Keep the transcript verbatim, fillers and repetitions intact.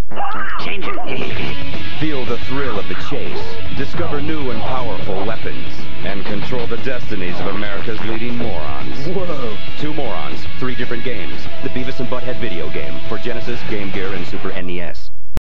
Change it. Feel the thrill of the chase. Discover new and powerful weapons. And control the destinies of America's leading morons. Whoa. Two morons, three different games. The Beavis and Butthead video game for Genesis, Game Gear, and Super N E S.